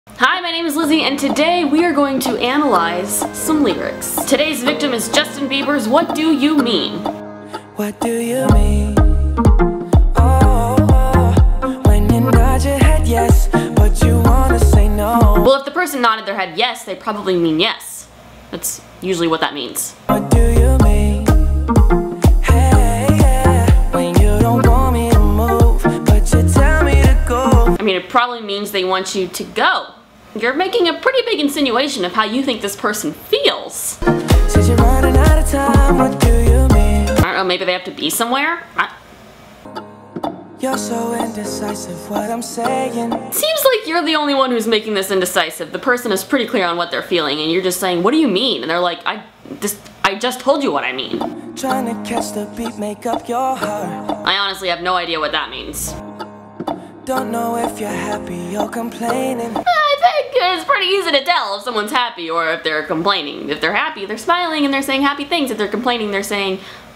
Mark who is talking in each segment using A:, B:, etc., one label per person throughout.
A: Hi, my name is Lizzy, and today we are going to analyze some lyrics. Today's victim is Justin Bieber's What Do You Mean?
B: What do you mean? Oh, when you nod your head yes, but you wanna say no.
A: Well, if the person nodded their head yes, they probably mean yes. That's usually what that means.
B: What do you mean? Hey, yeah, when you don't want me to move, but you tell me to go.
A: I mean, it probably means they want you to go. You're making a pretty big insinuation of how you think this person feels.
B: Since you're running out of time, what do you mean?
A: I don't know, maybe they have to be somewhere?
B: You're so indecisive, what I'm saying.
A: Seems like you're the only one who's making this indecisive. The person is pretty clear on what they're feeling, and you're just saying, what do you mean? And they're like, I just told you what I mean.
B: Trying to catch the beat, make up your heart.
A: I honestly have no idea what that means.
B: Don't know if you're happy or complaining.
A: I think it's pretty easy to tell if someone's happy or if they're complaining. If they're happy, they're smiling and they're saying happy things. If they're complaining, they're saying,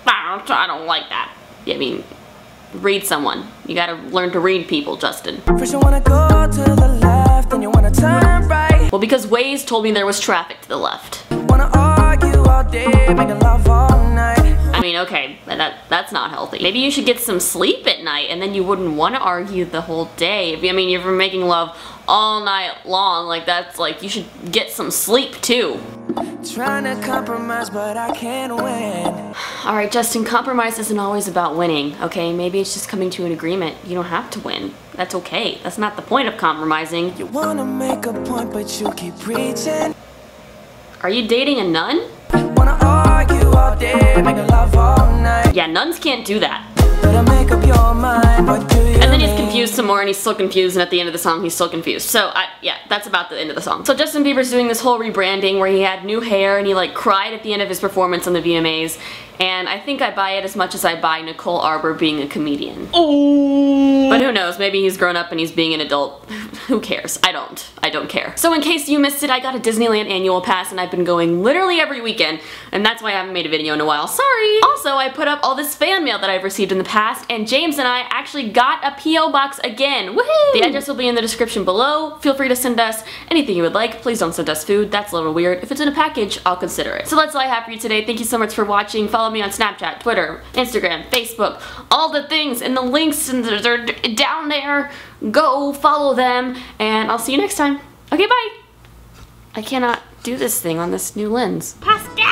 A: I don't like that. I mean, read someone. You gotta learn to read people, Justin.
B: First you wanna go to the left, then you wanna turn right.
A: Well, because Waze told me there was traffic to the left.
B: Wanna argue all day, making love all night.
A: I mean, okay, that's not healthy. Maybe you should get some sleep at night and then you wouldn't want to argue the whole day. I mean, if you're making love all night long, like that's like, you should get some sleep too.
B: Trying to compromise, but I can't win.
A: Alright, Justin, compromise isn't always about winning, okay? Maybe it's just coming to an agreement. You don't have to win. That's okay. That's not the point of compromising.
B: You wanna make a point, but you keep preaching.
A: Are you dating a nun?
B: Wanna argue all day, making love all night.
A: Yeah, nuns can't do that.
B: Better make up your mind, what do you
A: And then he's
B: mean?
A: confused some more and he's still confused, and at the end of the song he's still confused. So yeah, that's about the end of the song. So Justin Bieber's doing this whole rebranding where he had new hair and he like cried at the end of his performance on the VMAs, and I think I buy it as much as I buy Nicole Arbour being a comedian. Oh. But who knows, maybe he's grown up and he's being an adult. Who cares? I don't care. So in case you missed it, I got a Disneyland annual pass and I've been going literally every weekend, and that's why I haven't made a video in a while. Sorry! Also, I put up all this fan mail that I've received in the past, and James and I actually got a P.O. box again. Woohoo! The address will be in the description below. Feel free to send us anything you would like. Please don't send us food. That's a little weird. If it's in a package, I'll consider it. So that's all I have for you today. Thank you so much for watching. Follow me on Snapchat, Twitter, Instagram, Facebook, all the things, and the links and they're down there. Go follow them, and I'll see you next time. Okay, bye! I cannot do this thing on this new lens. Pascal!